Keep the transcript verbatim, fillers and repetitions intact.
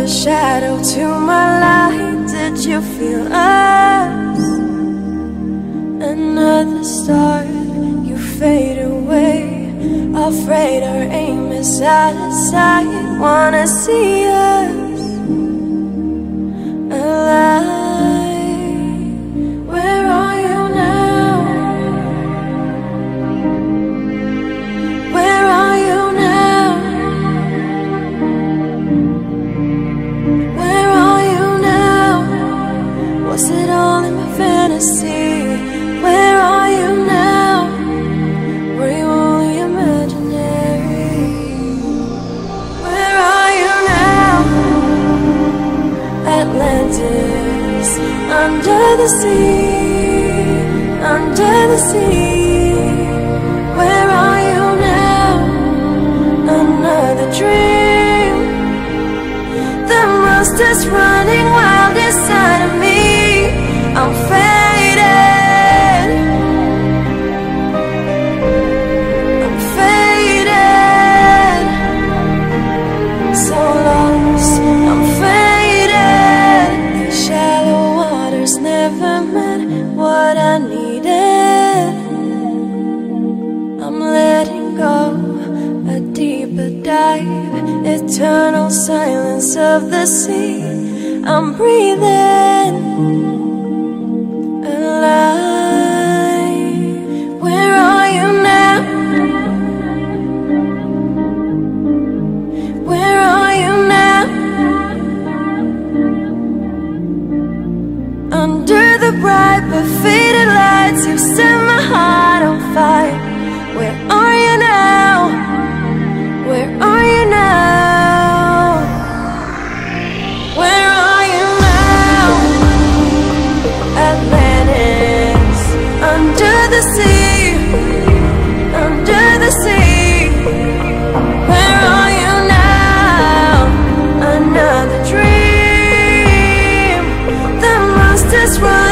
shadow to my light. Did you feel us? Another star, you fade away. Afraid our aim is out of sight. Wanna see us alive. Where are you now? Where are you now? Where are you now? Was it all in my fantasy? Where are you now? Were you only imaginary? Where are you now? Atlantis, under the sea, under the sea. Where are you now? Another dream. The monster's running wild inside of me. I'm faded. I'm faded. So lost, I'm faded. These shallow waters never meant what I needed. I'm letting go, a deeper dive, eternal silence of the sea. I'm breathing alive. Where are you now? Where are you now? Under the bright but faded lights, you set my heart on fire. Where are you now? Where are you now? Where are you now? Atlantis, under the sea, under the sea. Where are you now? Another dream. The monster's running